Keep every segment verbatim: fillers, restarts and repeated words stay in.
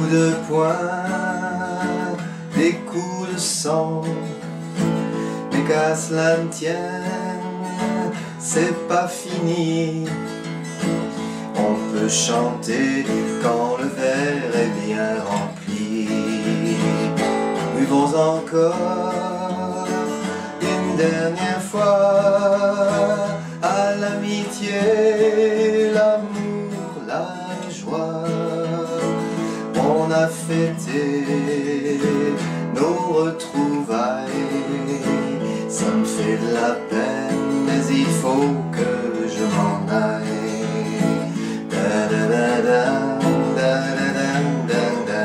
coups de poing, des coups de sang. Mais qu'à cela ne tienne, c'est pas fini. On peut chanter quand le verre est bien rempli. Buvons encore une dernière fois à l'amitié, l'amour, la joie. On a fêté nos retrouvailles. Ça me fait de la peine, mais il faut que je m'en aille. Da da da da, da da da da da.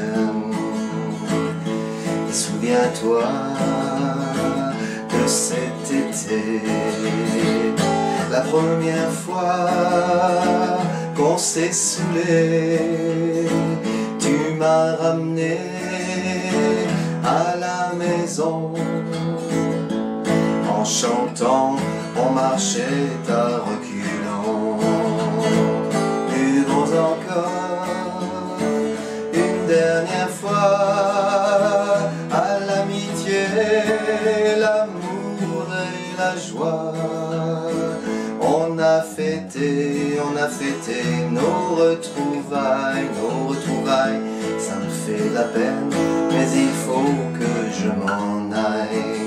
Et souviens-toi de cet été, la première fois qu'on s'est saoulé. Tu m'as ramené à la maison. En chantant, on marchait à reculons. Buvons encore une dernière fois à l'amitié, l'amour et la joie. On a fêté, on a fêté nos retrouvailles, nos retrouvailles. Ça me fait de la peine, mais il faut que je m'en aille.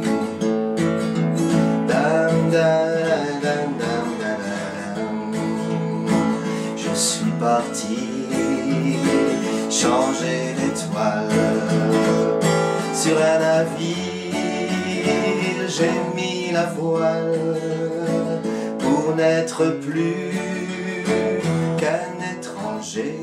Je suis parti changer d'étoile sur un navire, j'ai mis la voile pour n'être plus qu'un étranger,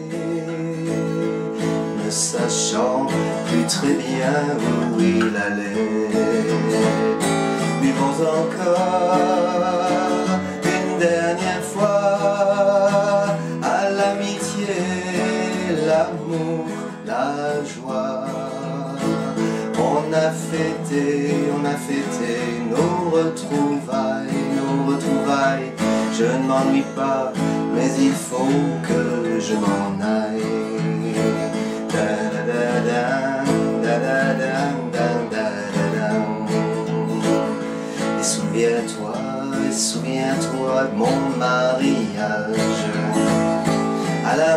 ne sachant plus très bien où il allait. Buvons encore une dernière fois à l'amitié, l'amour, la joie. On a fêté, on a fêté nos retrouvailles, nos retrouvailles. Je ne m'ennuie pas, mais il faut que je m'en aille. Da da da da, da da da da da da. Et souviens-toi, et souviens-toi de mon mariage à la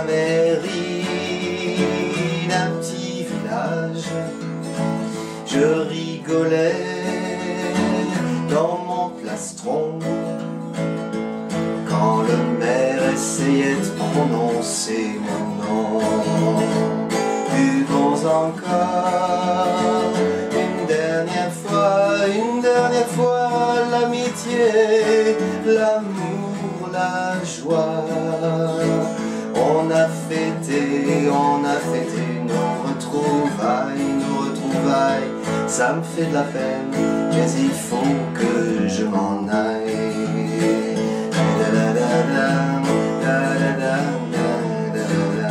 mairie d'un petit village. Je rigolais dans mon plastron quand le maire essayait de prononcer mon nom. Buvons encore une dernière fois, une dernière fois l'amitié, l'amour, la joie. On a fêté, on a fêté nos retrouvailles, nos retrouvailles. Ça me fait de la peine, mais il faut que je m'en aille. Da da da da, da da da da da da.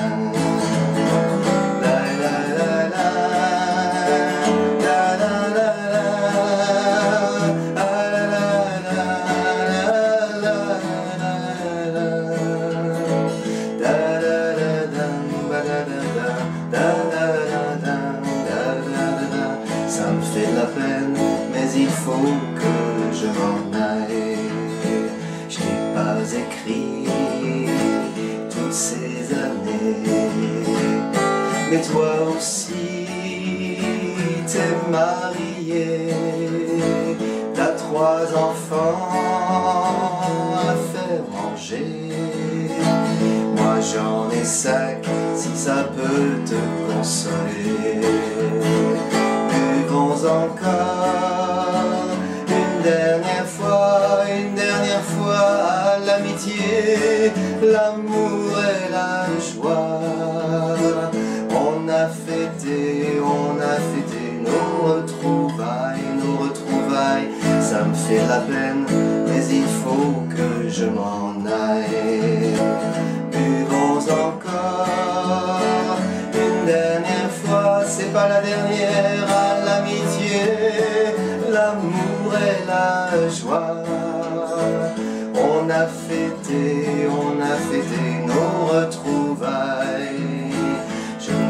Ça me fait de la peine, mais il faut que je m'en aille. Je n'ai pas écrit toutes ces années, mais toi aussi t'es marié, t'as trois enfants à faire manger. Moi j'en ai cinq, si ça peut te consoler. Buvons encore une dernière fois, une dernière fois à l'amitié, l'amour et la joie. On a fêté, on a fêté nos retrouvailles, nos retrouvailles. Ça me fait la peine, mais il faut que je m'en aille. Buvons encore une dernière fois, c'est pas la dernière, à l'amitié, l'amour et la joie. On a fêté, on a fêté nos retrouvailles. Je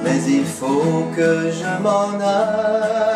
mais il faut que je m'en aille.